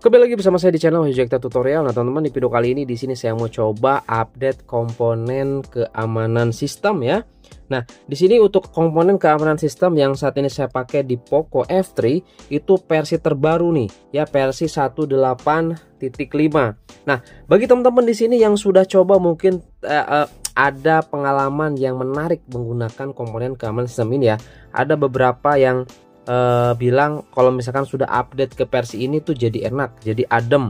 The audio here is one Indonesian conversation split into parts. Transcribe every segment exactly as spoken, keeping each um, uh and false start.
Kembali lagi bersama saya di channel Wahyu Tutorial. Nah teman-teman, di video kali ini di sini saya mau coba update komponen keamanan sistem ya. Nah di sini untuk komponen keamanan sistem yang saat ini saya pakai di Poco F tiga itu versi terbaru nih ya, versi satu titik delapan titik lima. Nah bagi teman-teman di sini yang sudah coba mungkin uh, uh, ada pengalaman yang menarik menggunakan komponen keamanan sistem ini ya. Ada beberapa yang Uh, bilang kalau misalkan sudah update ke versi ini tuh jadi enak, jadi adem,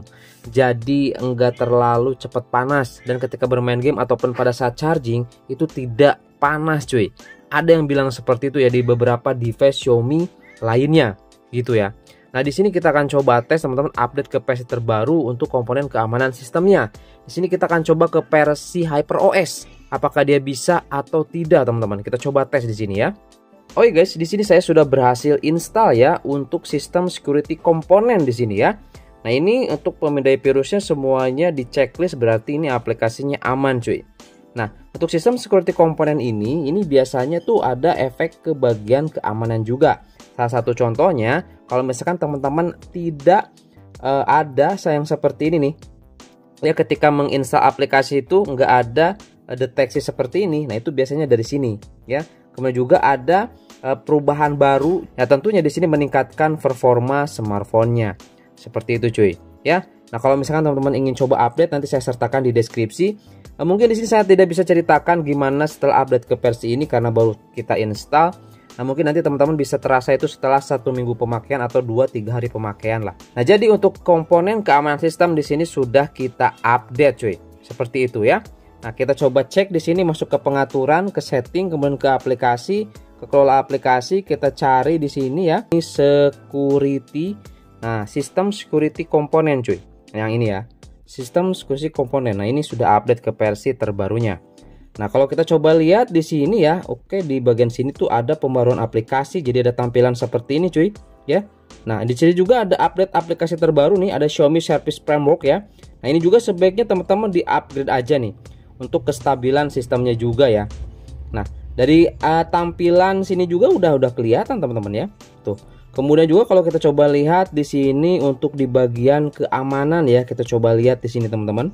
jadi enggak terlalu cepat panas, dan ketika bermain game ataupun pada saat charging itu tidak panas cuy. Ada yang bilang seperti itu ya di beberapa device Xiaomi lainnya gitu ya. Nah di sini kita akan coba tes teman-teman update ke versi terbaru untuk komponen keamanan sistemnya. Di sini kita akan coba ke versi HyperOS, apakah dia bisa atau tidak teman-teman. Kita coba tes di sini ya. Oke guys, di sini saya sudah berhasil install ya untuk sistem security komponen di sini ya. Nah ini untuk pemindai virusnya semuanya di checklist, berarti ini aplikasinya aman cuy. Nah untuk sistem security komponen ini, ini biasanya tuh ada efek ke bagian keamanan juga. Salah satu contohnya, kalau misalkan teman-teman tidak uh, ada sayang seperti ini nih, ya ketika menginstal aplikasi itu nggak ada uh, deteksi seperti ini. Nah itu biasanya dari sini ya. Kemudian juga ada uh, perubahan baru ya, tentunya di sini meningkatkan performa smartphone-nya. Seperti itu cuy ya. Nah, kalau misalkan teman-teman ingin coba update, nanti saya sertakan di deskripsi. Uh, mungkin di sini saya tidak bisa ceritakan gimana setelah update ke versi ini karena baru kita install. Nah, mungkin nanti teman-teman bisa terasa itu setelah satu minggu pemakaian atau dua tiga hari pemakaian lah. Nah, jadi untuk komponen keamanan sistem di sini sudah kita update cuy. Seperti itu ya. Nah, kita coba cek di sini, masuk ke pengaturan, ke setting, kemudian ke aplikasi, ke kelola aplikasi, kita cari di sini ya. Ini security. Nah, sistem security komponen cuy. Yang ini ya. Sistem security komponen. Nah, ini sudah update ke versi terbarunya. Nah, kalau kita coba lihat di sini ya, oke, di bagian sini tuh ada pembaruan aplikasi, jadi ada tampilan seperti ini cuy, ya. Nah, di sini juga ada update aplikasi terbaru nih, ada Xiaomi Service Framework ya. Nah, ini juga sebaiknya teman-teman di-upgrade aja nih untuk kestabilan sistemnya juga ya. Nah, dari uh, tampilan sini juga udah udah kelihatan teman-teman ya. Tuh. Kemudian juga kalau kita coba lihat di sini untuk di bagian keamanan ya, kita coba lihat di sini teman-teman.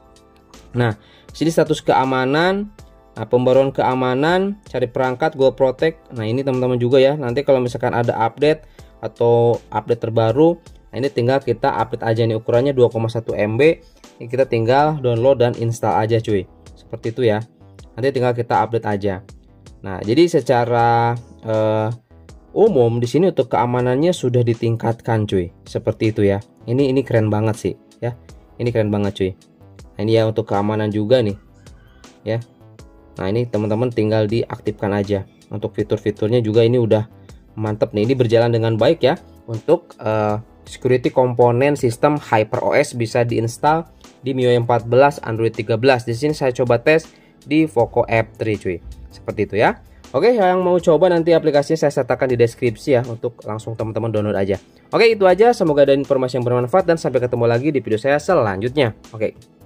Nah, sini status keamanan, nah, pembaruan keamanan, cari perangkat, Go Protect. Nah, ini teman-teman juga ya. Nanti kalau misalkan ada update atau update terbaru, nah ini tinggal kita update aja nih, ukurannya dua koma satu M B. Ini kita tinggal download dan install aja cuy. Seperti itu ya. Nanti tinggal kita update aja. Nah, jadi secara uh, umum di sini untuk keamanannya sudah ditingkatkan cuy. Seperti itu ya. Ini ini keren banget sih ya. Ini keren banget cuy. Nah, ini ya untuk keamanan juga nih. Ya. Nah, ini teman-teman tinggal diaktifkan aja. Untuk fitur-fiturnya juga ini udah mantep nih. Ini berjalan dengan baik ya. Untuk uh, security komponen sistem HyperOS bisa diinstal di M I U I empat belas, Android tiga belas. Di sini saya coba tes di Poco F tiga cuy. Seperti itu ya. Oke, yang mau coba nanti aplikasinya saya sertakan di deskripsi ya, untuk langsung teman-teman download aja. Oke, itu aja. Semoga ada informasi yang bermanfaat dan sampai ketemu lagi di video saya selanjutnya. Oke.